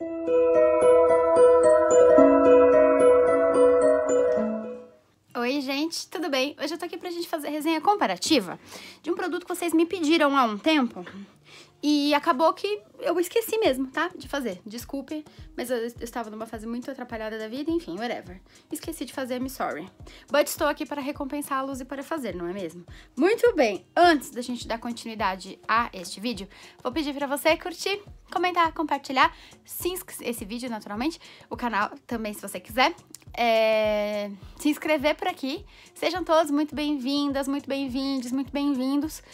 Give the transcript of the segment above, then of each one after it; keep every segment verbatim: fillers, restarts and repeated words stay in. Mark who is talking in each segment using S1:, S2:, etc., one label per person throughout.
S1: Oi, gente, tudo bem? Hoje eu tô aqui pra gente fazer resenha comparativa de um produto que vocês me pediram há um tempo e acabou que eu esqueci mesmo, tá? De fazer. Desculpe, mas eu, eu estava numa fase muito atrapalhada da vida, enfim, whatever. Esqueci de fazer, I'm sorry. But estou aqui para recompensá-los e para fazer, não é mesmo? Muito bem, antes da gente dar continuidade a este vídeo, vou pedir pra você curtir, comentar, compartilhar, se esse vídeo, naturalmente, o canal também, se você quiser. É, se inscrever por aqui. Sejam todos muito bem-vindas, muito bem-vindos, muito bem-vindos.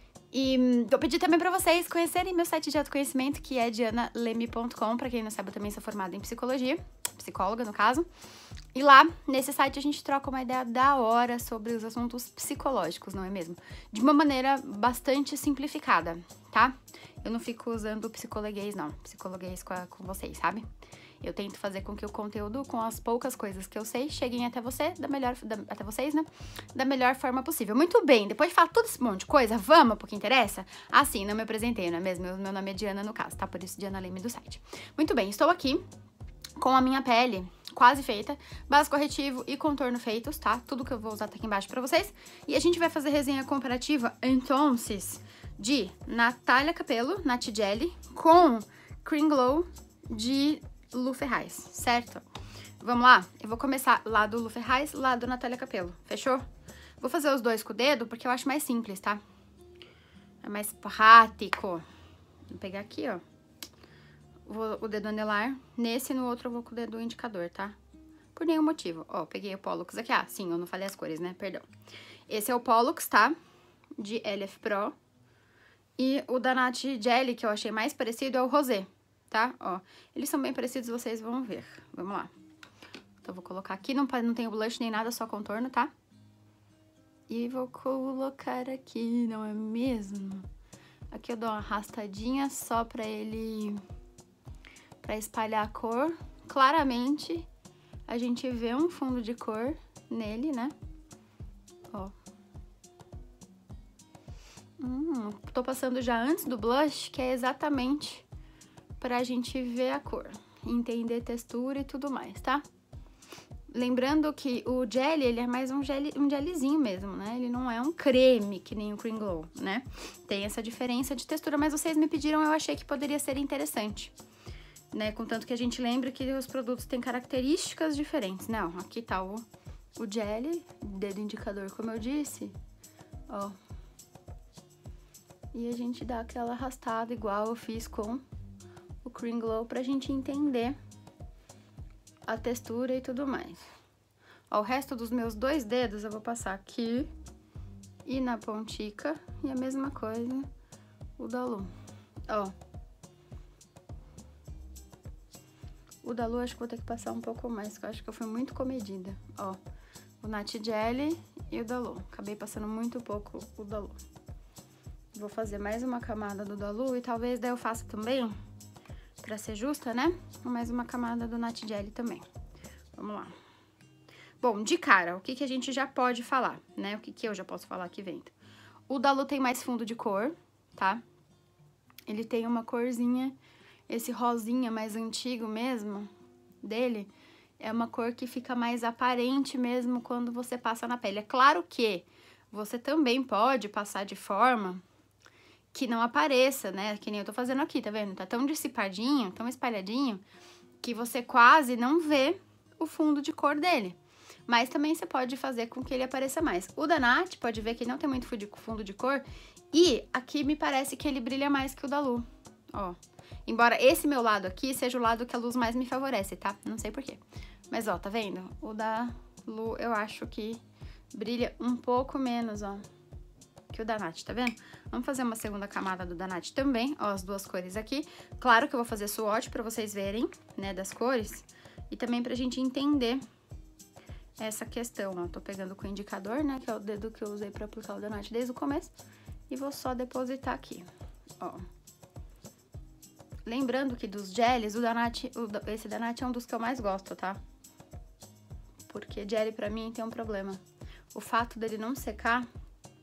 S1: E vou pedir também pra vocês conhecerem meu site de autoconhecimento, que é diana leme ponto com. Pra quem não sabe, eu também sou formada em psicologia, psicóloga no caso. E lá, nesse site, a gente troca uma ideia da hora sobre os assuntos psicológicos, não é mesmo? De uma maneira bastante simplificada, tá? Eu não fico usando psicologuês, não. Psicologuês com, a, com vocês, sabe? Eu tento fazer com que o conteúdo, com as poucas coisas que eu sei, cheguem até você, da melhor, da, até vocês, né? Da melhor forma possível. Muito bem, depois de falar todo esse monte de coisa, vamos pro que interessa? Ah, sim, não me apresentei, não é mesmo? Meu nome é Diana, no caso, tá? Por isso, Diana Leme do site. Muito bem, estou aqui com a minha pele quase feita, base corretivo e contorno feitos, tá? Tudo que eu vou usar tá aqui embaixo pra vocês. E a gente vai fazer resenha comparativa, então, de Natália Capello, Nat Jelly, com Cream Glow de Lu Ferraz, certo? Vamos lá? Eu vou começar lá do Lu Ferraz, lá do Natália Capello, fechou? Vou fazer os dois com o dedo porque eu acho mais simples, tá? É mais prático. Vou pegar aqui, ó. Vou, o dedo anelar. Nesse e no outro eu vou com o dedo indicador, tá? Por nenhum motivo. Ó, peguei o Pollux aqui. Ah, sim, eu não falei as cores, né? Perdão. Esse é o Pollux, tá? De L F Pro. E o da Nat Jelly, que eu achei mais parecido, é o Rosé. Tá? Ó, eles são bem parecidos, vocês vão ver. Vamos lá. Então, vou colocar aqui, não, não tem blush nem nada, só contorno, tá? E vou colocar aqui, não é mesmo? Aqui eu dou uma arrastadinha só pra ele... pra espalhar a cor. Claramente, a gente vê um fundo de cor nele, né? Ó. Hum, tô passando já antes do blush, que é exatamente... pra gente ver a cor, entender textura e tudo mais, tá? Lembrando que o jelly, ele é mais um, jelly, um jellyzinho mesmo, né? Ele não é um creme, que nem o Cream Glow, né? Tem essa diferença de textura, mas vocês me pediram, eu achei que poderia ser interessante, né? Contanto que a gente lembre que os produtos têm características diferentes. Não, aqui tá o, o jelly, dedo indicador, como eu disse, ó. E a gente dá aquela arrastada igual eu fiz com o Cream Glow pra gente entender a textura e tudo mais. Ó, o resto dos meus dois dedos eu vou passar aqui e na pontica e a mesma coisa o da Lu. Ó. O da Lu acho que vou ter que passar um pouco mais, porque eu acho que eu fui muito comedida. Ó, o Nat Jelly e o da Lu. Acabei passando muito pouco o da Lu. Vou fazer mais uma camada do da Lu e talvez daí eu faça também... pra ser justa, né? Mais uma camada do Nat Jelly também. Vamos lá. Bom, de cara, o que, que a gente já pode falar, né? O que, que eu já posso falar aqui vendo? O da Lu tem mais fundo de cor, tá? Ele tem uma corzinha, esse rosinha mais antigo mesmo dele, é uma cor que fica mais aparente mesmo quando você passa na pele. É claro que você também pode passar de forma... que não apareça, né? Que nem eu tô fazendo aqui, tá vendo? Tá tão dissipadinho, tão espalhadinho, que você quase não vê o fundo de cor dele. Mas também você pode fazer com que ele apareça mais. O da Nat, pode ver que não tem muito fundo de cor. E aqui me parece que ele brilha mais que o da Lu. Ó. Embora esse meu lado aqui seja o lado que a luz mais me favorece, tá? Não sei porquê. Mas, ó, tá vendo? O da Lu, eu acho que brilha um pouco menos, ó, que o da Nat, tá vendo? Vamos fazer uma segunda camada do da Nat também, ó, as duas cores aqui. Claro que eu vou fazer swatch pra vocês verem, né, das cores. E também pra gente entender essa questão, ó. Tô pegando com o indicador, né, que é o dedo que eu usei pra aplicar o da Nat desde o começo. E vou só depositar aqui, ó. Lembrando que dos gels, o da Nat, o, esse da Nat é um dos que eu mais gosto, tá? Porque gel pra mim tem um problema. O fato dele não secar...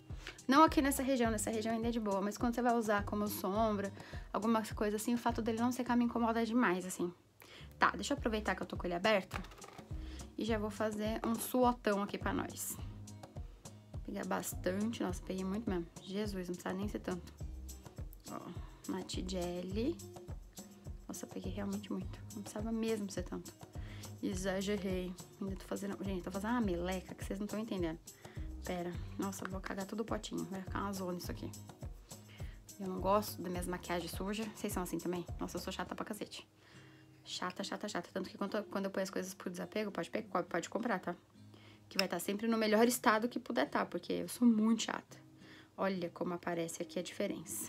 S1: Não aqui nessa região, nessa região ainda é de boa, mas quando você vai usar como sombra, alguma coisa assim, o fato dele não secar me incomoda demais, assim. Tá, deixa eu aproveitar que eu tô com ele aberto e já vou fazer um suotão aqui pra nós. Vou pegar bastante, nossa, peguei muito mesmo. Jesus, não precisa nem ser tanto. Ó, Naty Jelly. Nossa, peguei realmente muito, não precisava mesmo ser tanto. Exagerei. Ainda tô fazendo, gente, tô fazendo uma meleca que vocês não estão entendendo. Pera, nossa, eu vou cagar todo o potinho. Vai ficar uma zona isso aqui. Eu não gosto das minhas maquiagens sujas. Vocês são assim também? Nossa, eu sou chata pra cacete. Chata, chata, chata. Tanto que quando, quando eu ponho as coisas por desapego, pode, pegar, pode comprar, tá? Que vai estar sempre no melhor estado que puder estar, porque eu sou muito chata. Olha como aparece aqui a diferença.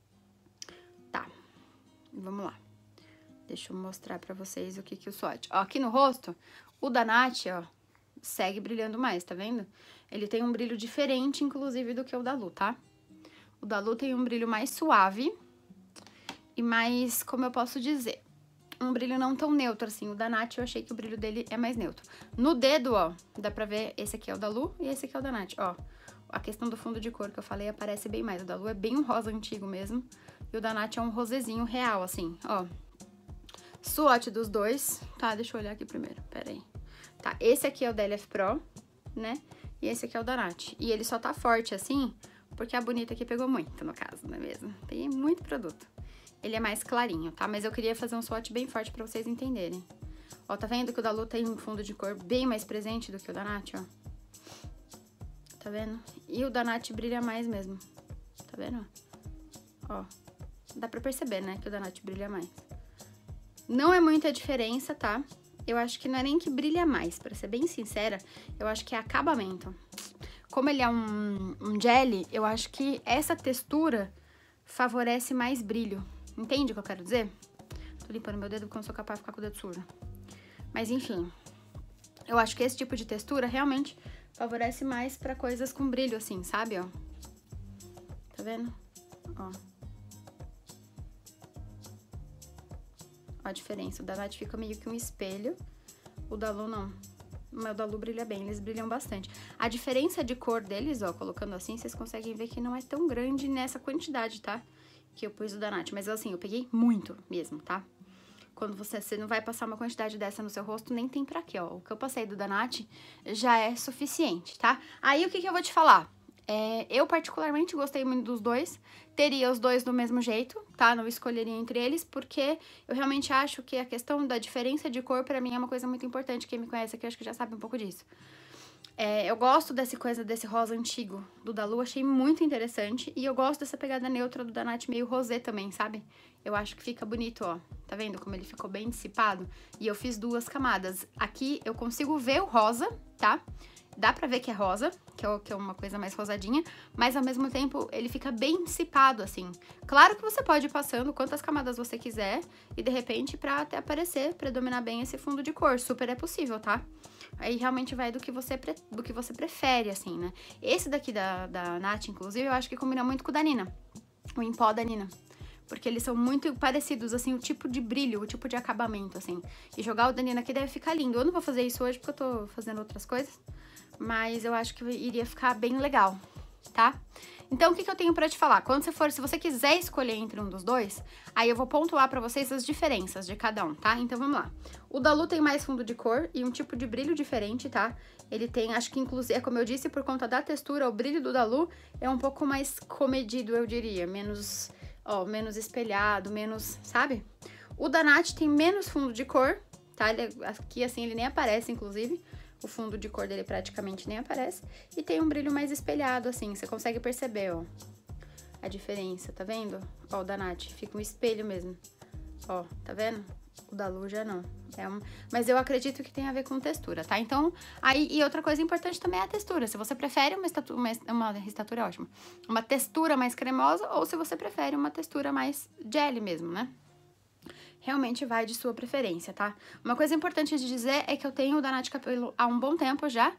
S1: Tá. Vamos lá. Deixa eu mostrar pra vocês o que que o swatch... Ó, aqui no rosto, o da Naty, ó, segue brilhando mais, tá vendo? Ele tem um brilho diferente, inclusive, do que o da Lu, tá? O da Lu tem um brilho mais suave e mais, como eu posso dizer, um brilho não tão neutro, assim. O da Naty, eu achei que o brilho dele é mais neutro. No dedo, ó, dá pra ver, esse aqui é o da Lu e esse aqui é o da Naty, ó. A questão do fundo de cor que eu falei aparece bem mais. O da Lu é bem um rosa antigo mesmo e o da Naty é um rosezinho real, assim, ó. Swatch dos dois, tá? Deixa eu olhar aqui primeiro, pera aí. Tá, esse aqui é o da L F Pro, né? E esse aqui é o da Naty. E ele só tá forte assim, porque a bonita aqui pegou muito, no caso, não é mesmo? Peguei muito produto. Ele é mais clarinho, tá? Mas eu queria fazer um swatch bem forte pra vocês entenderem. Ó, tá vendo que o da Lu tem um fundo de cor bem mais presente do que o da Naty, ó? Tá vendo? E o da Naty brilha mais mesmo. Tá vendo? Ó, dá pra perceber, né, que o da Naty brilha mais. Não é muita diferença, tá? Eu acho que não é nem que brilha mais, pra ser bem sincera, eu acho que é acabamento. Como ele é um, um jelly, eu acho que essa textura favorece mais brilho. Entende o que eu quero dizer? Tô limpando meu dedo porque eu não sou capaz de ficar com o dedo sujo. Mas enfim, eu acho que esse tipo de textura realmente favorece mais pra coisas com brilho, assim, sabe, ó? Tá vendo? Ó. A diferença, o da Naty fica meio que um espelho, o da Lu não. O da Lu brilha bem, eles brilham bastante. A diferença de cor deles, ó, colocando assim, vocês conseguem ver que não é tão grande nessa quantidade, tá? Que eu pus o da Naty, mas assim, eu peguei muito mesmo, tá? Quando você, você não vai passar uma quantidade dessa no seu rosto, nem tem pra quê, ó. O que eu passei do da Naty já é suficiente, tá? Aí, o que que eu vou te falar? É, eu particularmente gostei muito dos dois, teria os dois do mesmo jeito, tá? Não escolheria entre eles, porque eu realmente acho que a questão da diferença de cor, pra mim, é uma coisa muito importante. Quem me conhece aqui, acho que já sabe um pouco disso. É, eu gosto dessa coisa, desse rosa antigo do da Lu, achei muito interessante, e eu gosto dessa pegada neutra do da Naty, meio rosé também, sabe? Eu acho que fica bonito, ó. Tá vendo como ele ficou bem dissipado? E eu fiz duas camadas. Aqui eu consigo ver o rosa, tá? Dá pra ver que é rosa, que é, que é uma coisa mais rosadinha, mas ao mesmo tempo ele fica bem dissipado, assim. Claro que você pode ir passando quantas camadas você quiser e de repente pra até aparecer, predominar bem esse fundo de cor, super é possível, tá? Aí realmente vai do que você, pre... do que você prefere, assim, né? Esse daqui da, da Naty, inclusive, eu acho que combina muito com o da Nina, o em pó da Nina. Porque eles são muito parecidos, assim, o tipo de brilho, o tipo de acabamento, assim. E jogar o da Nina aqui deve ficar lindo. Eu não vou fazer isso hoje porque eu tô fazendo outras coisas, mas eu acho que iria ficar bem legal, tá? Então, o que que eu tenho pra te falar? Quando você for, se você quiser escolher entre um dos dois, aí eu vou pontuar pra vocês as diferenças de cada um, tá? Então, vamos lá. O da Lu tem mais fundo de cor e um tipo de brilho diferente, tá? Ele tem, acho que inclusive, é como eu disse, por conta da textura, o brilho do da Lu é um pouco mais comedido, eu diria. Menos, ó, menos espelhado, menos, sabe? O da Naty tem menos fundo de cor, tá? Ele, aqui, assim, ele nem aparece, inclusive. O fundo de cor dele praticamente nem aparece. E tem um brilho mais espelhado, assim. Você consegue perceber, ó, a diferença, tá vendo? Ó, o da Naty fica um espelho mesmo. Ó, tá vendo? O da Lu já não. É um... Mas eu acredito que tem a ver com textura, tá? Então, aí... E outra coisa importante também é a textura. Se você prefere uma estatura... Uma, uma estatura é ótima. Uma textura mais cremosa ou se você prefere uma textura mais jelly mesmo, né? Realmente vai de sua preferência, tá? Uma coisa importante de dizer é que eu tenho o da Naty Cabelo há um bom tempo já.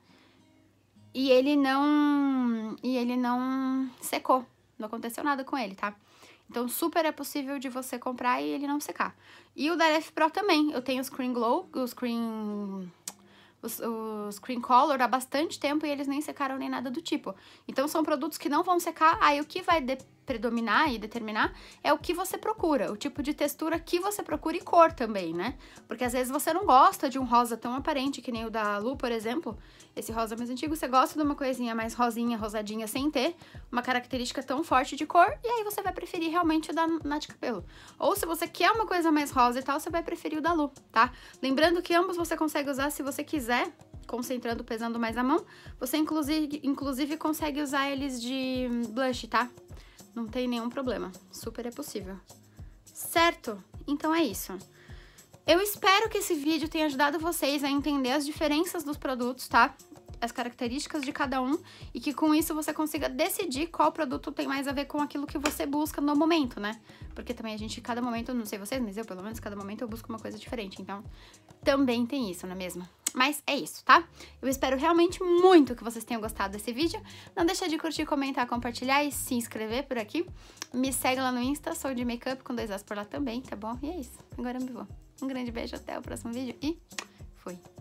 S1: E ele não... E ele não secou. Não aconteceu nada com ele, tá? Então, super é possível de você comprar e ele não secar. E o da L F Pro também. Eu tenho o Screen Glow, o Screen... os, os Cream Color há bastante tempo e eles nem secaram nem nada do tipo. Então, são produtos que não vão secar. Aí, o que vai de, predominar e determinar é o que você procura, o tipo de textura que você procura e cor também, né? Porque, às vezes, você não gosta de um rosa tão aparente, que nem o da Lu, por exemplo. Esse rosa mais antigo, você gosta de uma coisinha mais rosinha, rosadinha, sem ter uma característica tão forte de cor. E aí, você vai preferir realmente o da Nath Cabelo. Ou, se você quer uma coisa mais rosa e tal, você vai preferir o da Lu, tá? Lembrando que ambos você consegue usar se você quiser, concentrando, pesando mais a mão. Você, inclusive, inclusive consegue usar eles de blush, tá? Não tem nenhum problema. Super é possível. Certo? Então é isso. Eu espero que esse vídeo tenha ajudado vocês a entender as diferenças dos produtos, tá? As características de cada um e que com isso você consiga decidir qual produto tem mais a ver com aquilo que você busca no momento, né? Porque também a gente, cada momento, não sei vocês, mas eu pelo menos, cada momento eu busco uma coisa diferente, então também tem isso, não é mesmo? Mas é isso, tá? Eu espero realmente muito que vocês tenham gostado desse vídeo. Não deixa de curtir, comentar, compartilhar e se inscrever por aqui. Me segue lá no Insta, sou de Makeup com dois As por lá também, tá bom? E é isso, agora eu me vou. Um grande beijo, até o próximo vídeo e fui!